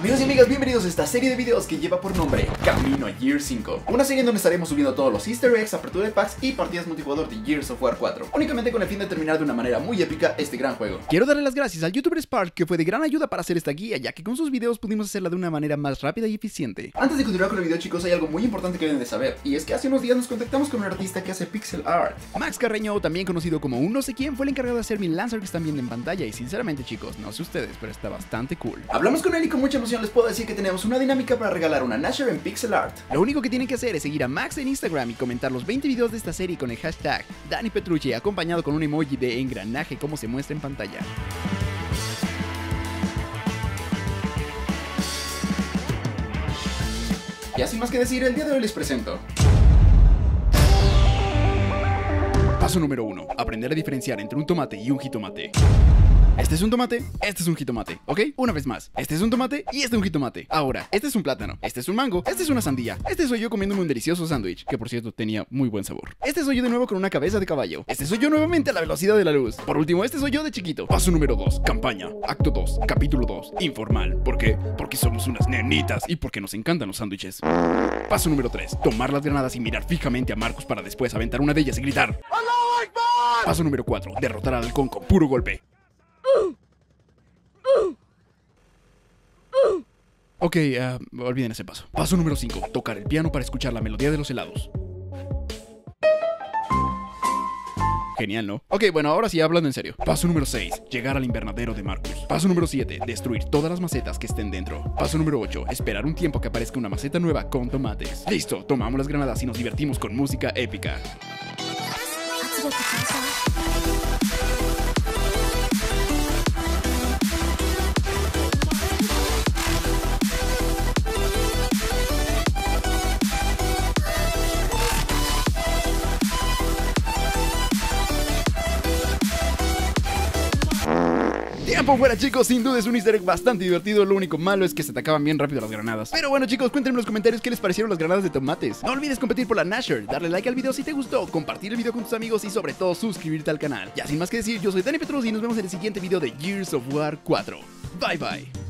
Amigos y amigas, bienvenidos a esta serie de videos que lleva por nombre Camino a Gears 5. Una serie en donde estaremos subiendo todos los easter eggs, apertura de packs y partidas multijugador de Gears of War 4, únicamente con el fin de terminar de una manera muy épica este gran juego. Quiero darle las gracias al youtuber Spark, que fue de gran ayuda para hacer esta guía, ya que con sus videos pudimos hacerla de una manera más rápida y eficiente. Antes de continuar con el video, chicos, hay algo muy importante que deben de saber, y es que hace unos días nos contactamos con un artista que hace pixel art. Max Carreño, también conocido como un no sé quién, fue el encargado de hacer mi Lancer que están viendo en pantalla, y sinceramente, chicos, no sé ustedes, pero está bastante cool. Hablamos con él y con mucha emoción les puedo decir que tenemos una dinámica para regalar una Nashor en pixel art. Lo único que tienen que hacer es seguir a Max en Instagram y comentar los 20 videos de esta serie con el hashtag Dani Petrucci, acompañado con un emoji de engranaje como se muestra en pantalla. Y sin más que decir, el día de hoy les presento. Paso número 1. Aprender a diferenciar entre un tomate y un jitomate. Este es un tomate, este es un jitomate, ¿ok? Una vez más, este es un tomate y este es un jitomate. Ahora, este es un plátano, este es un mango, este es una sandía. Este soy yo comiéndome un delicioso sándwich, que por cierto tenía muy buen sabor. Este soy yo de nuevo con una cabeza de caballo. Este soy yo nuevamente a la velocidad de la luz. Por último, este soy yo de chiquito. Paso número 2, campaña. Acto 2, capítulo 2, informal. ¿Por qué? Porque somos unas nenitas y porque nos encantan los sándwiches. Paso número 3, tomar las granadas y mirar fijamente a Marcus para después aventar una de ellas y gritar ¡Allahu Akbar! Paso número 4, derrotar al halcón con puro golpe. Ok, olviden ese paso. Paso número 5, tocar el piano para escuchar la melodía de los helados. Genial, ¿no? Ok, bueno, ahora sí, hablando en serio. Paso número 6, llegar al invernadero de Marcus. Paso número 7, destruir todas las macetas que estén dentro. Paso número 8, esperar un tiempo que aparezca una maceta nueva con tomates. Listo, tomamos las granadas y nos divertimos con música épica. Tiempo fuera, chicos, sin duda es un easter egg bastante divertido. Lo único malo es que se te acaban bien rápido las granadas. Pero bueno, chicos, cuéntenme en los comentarios qué les parecieron las granadas de tomates. No olvides competir por la Nashor, darle like al video si te gustó, compartir el video con tus amigos y sobre todo suscribirte al canal. Ya sin más que decir, yo soy Dani Petrucci y nos vemos en el siguiente video de Gears of War 4. Bye bye.